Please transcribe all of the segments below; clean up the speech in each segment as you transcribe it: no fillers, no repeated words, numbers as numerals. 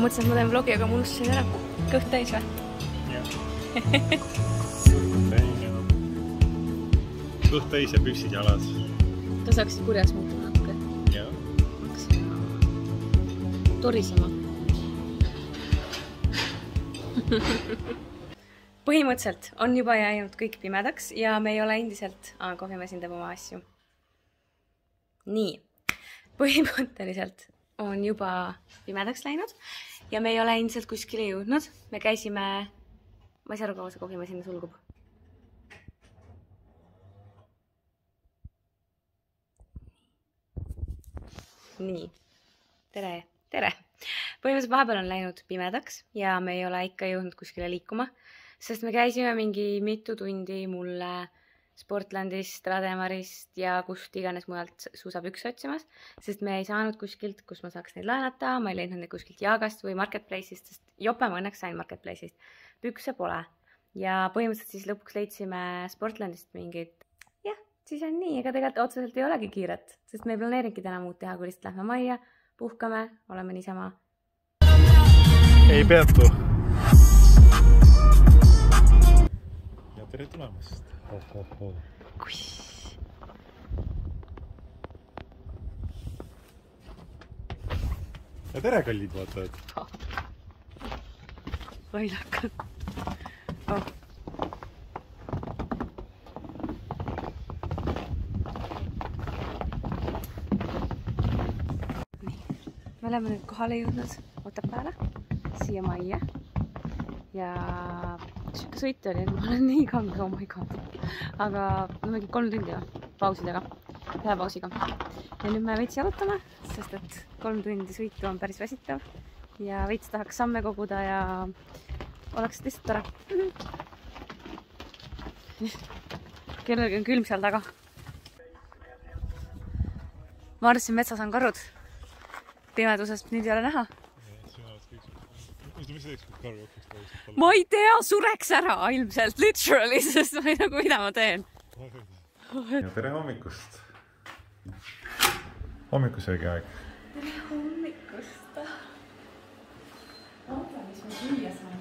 mõtlesin, et ma teen vlogi, aga ma unustasin ära. Kõht täis või? Jah. Kõht täis ja püksid jalas. Ta saaksid kurjas muutuma natuke. Jah. Hakkasin torisema. Põhimõtteliselt on juba jäänud kõik pimedaks ja me ei ole endiselt... kohvimesin teeb oma asju. Nii. Põhimõtteliselt on juba pimedaks läinud ja me ei ole endiselt kuskile jõudnud. Me käisime... Ma ei saa aru, kaua see kohvimesin sulgub. Nii. Tere. Tere. Põhimõtteliselt vahepeal on läinud pimedaks ja me ei ole ikka jõudnud kuskile liikuma, sest me käisime mingi mitu tundi mulle Sportlandist, Rademarist ja kust iganes mujalt suusapükse otsimas, sest me ei saanud kuskilt, kus ma saaks neid laenata, ma ei leidnud neid kuskilt Jaagast või Marketplace'ist, sest jope ma õnneks sain Marketplace'ist. Pükse pole. Ja põhimõtteliselt siis lõpuks leidsime Sportlandist mingid... Jah, siis on nii, ega tegelikult otseselt ei olegi kiiret, sest me ei planeeringi täna muud teha, kui lihtsalt lähme majja, puhkame, oleme niisama. Ei peatu. Ja tere tulemast. Kuss. Ja tere, kallid vaatajad. Loilakad. Oh. Me oleme nüüd kohale jõudnud Otepääle, siia majja. Ja siuke sõit oli, et ma olen nii kange, oh my god. Aga mingi 3 tundi pausidega, ühe pausiga. Ja nüüd me veits jalutame, sest et 3 tundi sõitu on päris väsitav. Ja veits tahaks samme koguda ja oleks lihtsalt tore. Kellelgi on külm seal taga. Ma arvasin, metsas on karud. Pimedusest nüüd ei ole näha. Ma ei tea, sureks ära ilmselt, literally, sest ma ei tea, mida ma teen. Ja tere hommikust. Hommikusöögi aeg. Tere hommikust. Oota, mis me süüa saame.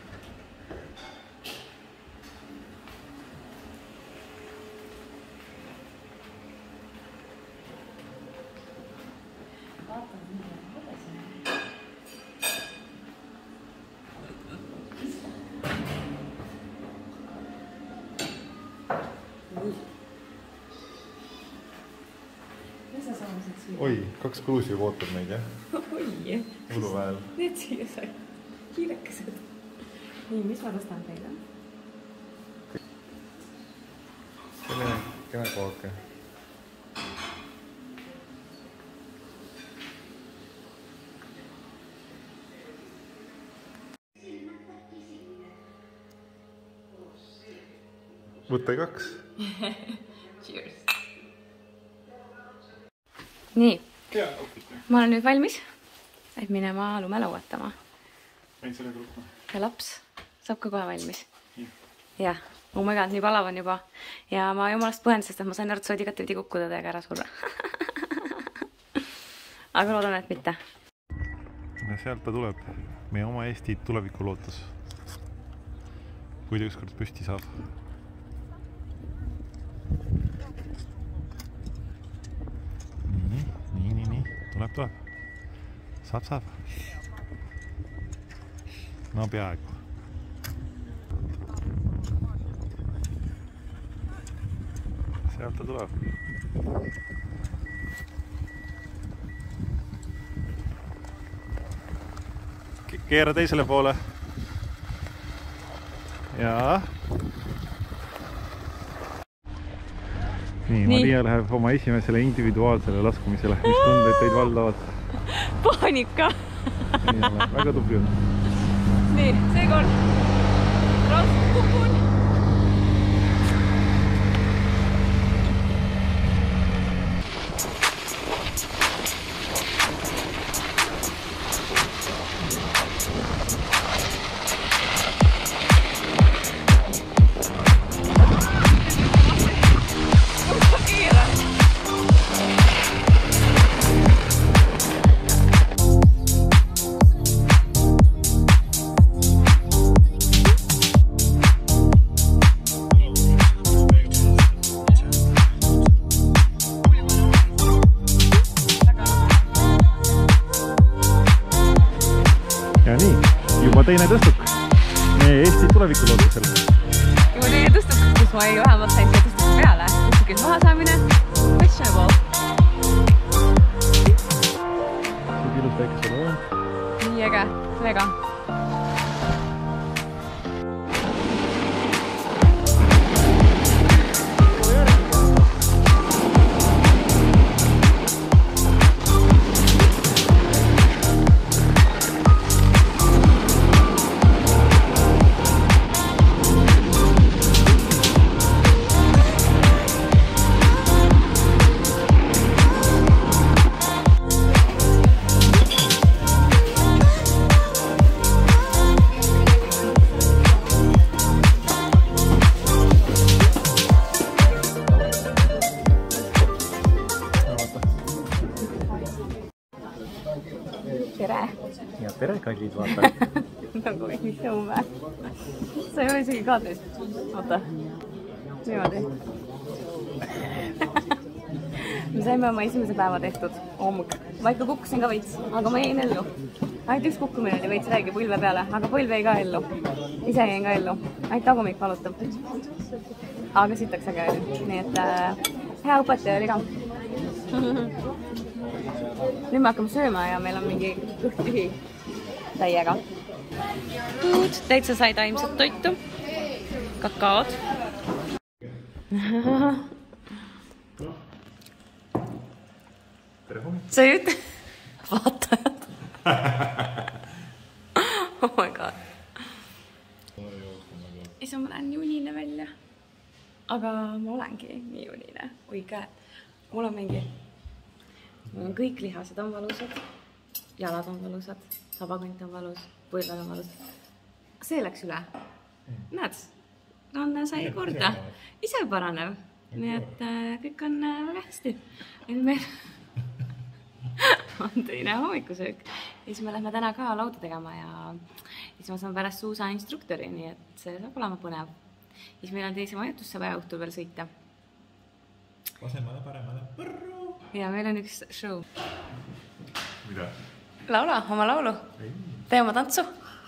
Oi, 2 kruusi juba ootab meid, jah? Oi, Uluväel. need siia sai kiirekesed. Nii, mis ma tõstan teile? Selline kene kohake. Võtta 2. Cheers. Nii, ma olen nüüd valmis, et minema lume lauatama. Võin selle gruppa. Ja laps saab ka kohe valmis. Jah, oh my god, nii palav on juba. Ja ma jumalast põhen, sest ma sain aru, et sa võid igatepidi kukkuda täiega ära surra. Aga loodan, et mitte. Ja sealt ta tuleb. Meie oma Eesti tuleviku lootus. Kui ta ükskord püsti saab. Nii. Tuleb. Saab. No peaaegu. Sealt ta tuleb. Keera teisele poole. Jaa. Nii, Maria läheb oma esimesele individuaalsele laskumisele. Mis tunded teid valdavad? Paanika! Väga tubli on. Nii, seekord raudselt kukun. teine tõstuk meie Eesti tulevikulootusel. Juba teine tõstuk, kus ma ei vähemalt sain siia tõstuku peale. Tõstukil maha saamine, questionable. Siit ilus väikese loom. Nii äge, mega. Tere! Ja tere, kallid vaatajad! Nagu mingi sõume. Sa ei ole isegi kaadris. Oota. Niimoodi. Me saime oma esimese päeva tehtud hommuk. Ma ikka kukkusin ka veits, aga ma jäin ellu. Ainult üks kukkumine oli veits räägi põlve peale, aga põlve jäi ka ellu. Ise jäin ka ellu. Ainult tagumik valutab. Aga sitaks äge oli. Nii et hea õpetaja oli ka. Nüüd me hakkame sööma ja meil on mingi kõht tühi täiega. Täitsa sai taimset toitu. Kakaod. Tere hommik! Sa ei ütle? Vaatajad. Oh my god. Isa, ma lähen nii unine välja. Aga ma olengi nii unine. Oi käed. Mul on mingi... Kõik lihased on valusad, jalad on valusad, sabakant on valus, põlved on valus. See läks üle. Näed, Ranne sai korda. Ise paranev. Nii et kõik on väga hästi. Meil on teine hommikusöök. Ja siis me lähme täna ka lauda tegema ja siis ma saan pärast suusa instruktori, nii et see saab olema põnev. Siis meil on teise majutusse vaja õhtul veel sõita. Vasemale, paremale, põrru! Ja meil on üks show. Mida? Laula oma laulu. Tee oma tantsu.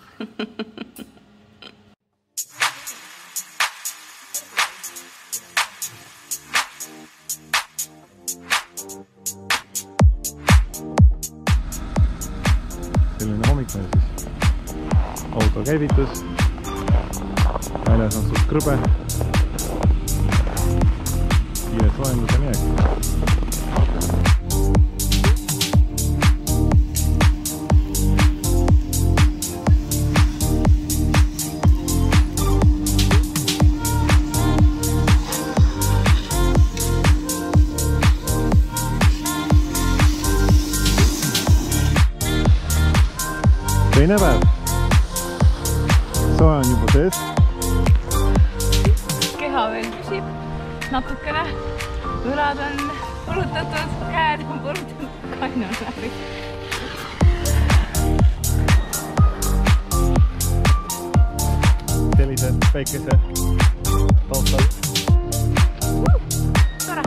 Selline hommik meil siis. Auto käivitus. Väljas on suht krõbe. Kiired soojendus ja minek. Teine päev. Soe on juba sees. Keha veel püsib natukene. Õlad on purutatud, käed on purutatud, kain on läbi. Sellise väikese taustal. Tore.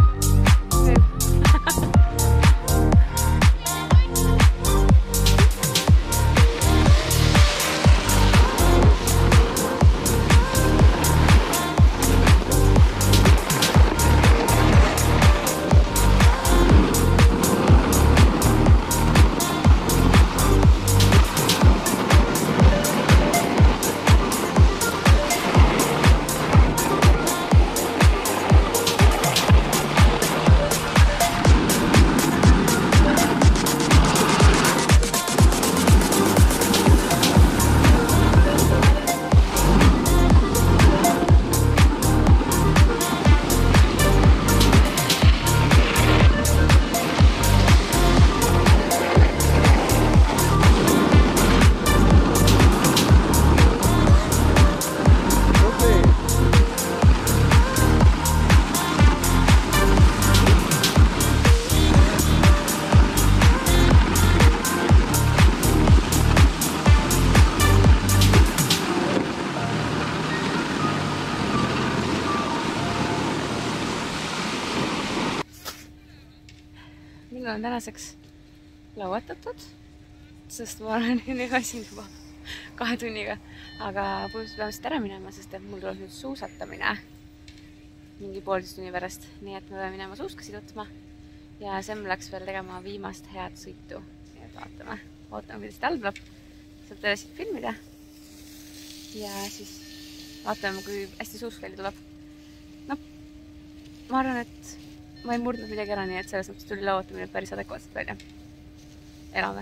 Mul on tänaseks lauatatud, sest ma olen nii väsinud juba 2 tunniga. Aga põhimõtteliselt peame siit ära minema, sest et mul tuleb nüüd suusatamine mingi 1,5 tunni pärast. Nii et me peame minema suuskasid võtma. Ja Sem läks veel tegema viimast head sõitu. Nii et vaatame, kuidas talv tuleb. Saab teile siit filmida. Ja siis vaatame, kui hästi suuskali tuleb. No, ma arvan, et ma ei murdnud midagi ära, nii et selles mõttes tuli lauatamine päris adekvaatselt välja. Elame.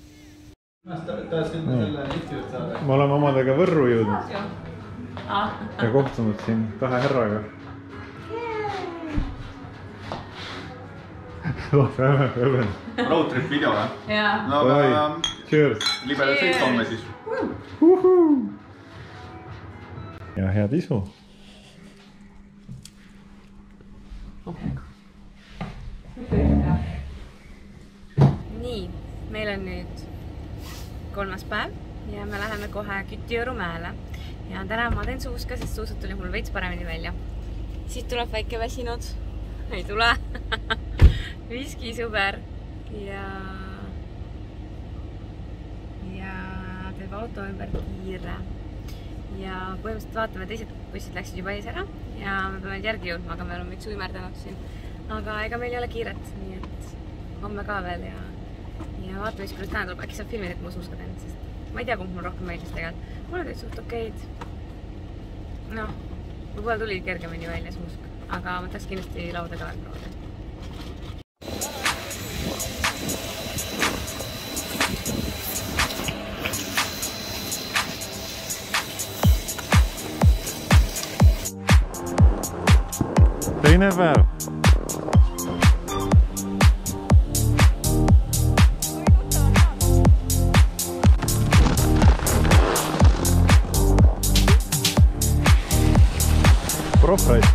Me oleme omadega Võrru jõudnud ja kohtunud siin 2 härraga. Roadtrip video, või? Jaa. No aga libedalt sõit homme siis. Ja head isu. Nii, meil on nüüd 3. päev ja me läheme kohe Kütijõru mäele. Ja täna ma teen suuska, sest suusad tuli mul veits paremini välja. Siit tuleb väike väsinud. Ei tule. Viskisõber ja teeb auto ümber kiire. Ja põhimõtteliselt vaatame, teised bussid läksid juba ees ära ja me peame järgi jõudma, aga me oleme üks uimerdanud siin. Aga ega meil ei ole kiiret, nii et homme ka veel ja vaatame, mis kuidas täna tuleb. Äkki saab filmida, et ma suuska teen, sest ma ei tea, kumb mul rohkem meeldis tegelikult. Mulle teid suht okeid. Noh, võib-olla tuli kergemini välja suusk, aga ma tahaks kindlasti lauda ka veel proovida. Teine päev. Proffreid.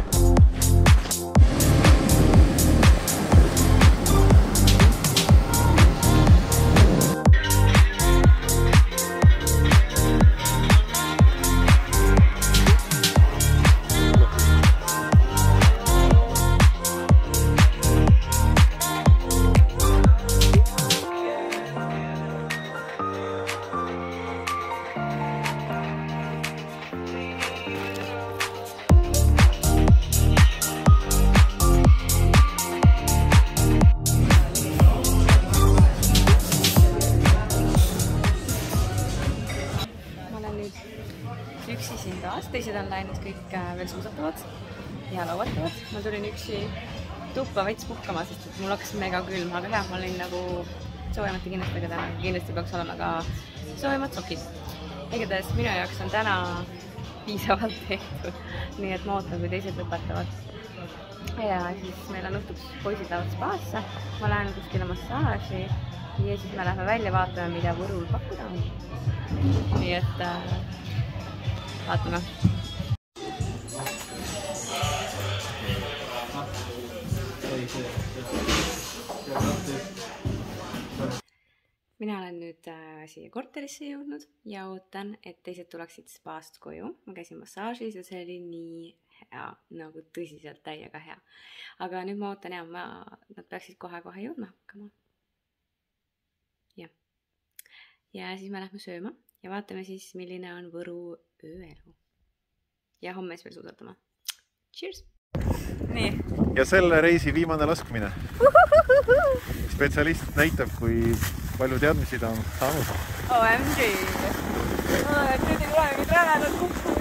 Üksi siin taas, teised on läinud kõik veel suusatavad ja lauatavad. Ma tulin üksi tuppa veits puhkama, sest et mul hakkas mega külm, aga hea, ma olin nagu soojemate kinnastega täna. Kindlasti peaks olema ka soojemad sokid. Igatahes minu jaoks on täna piisavalt tehtud, nii et ma ootan, kui teised lõpetavad. Ja siis meil on õhtuks poisid lähevad spaasse, ma lähen kuskile massaaži ja siis me läheme välja vaatame, mida Võrul pakkuda on. Nii et vaatame. Mina olen nüüd siia korterisse jõudnud ja ootan, et teised tuleksid spaast koju. Ma käisin massaažis ja see oli nii hea, nagu tõsiselt täiega hea. Aga nüüd ma ootan ja nad peaksid kohe-kohe jõudma hakkama. Ja siis me lähme sööma ja vaatame siis, milline on Võru ööelu. Ja homme siis veel suusatama. Cheers! Nii. Ja selle reisi viimane laskmine. Spetsialist näitab, kui palju teadmisi ta on saanud. OMG! Nüüd ei tule mingit rämedat kukku.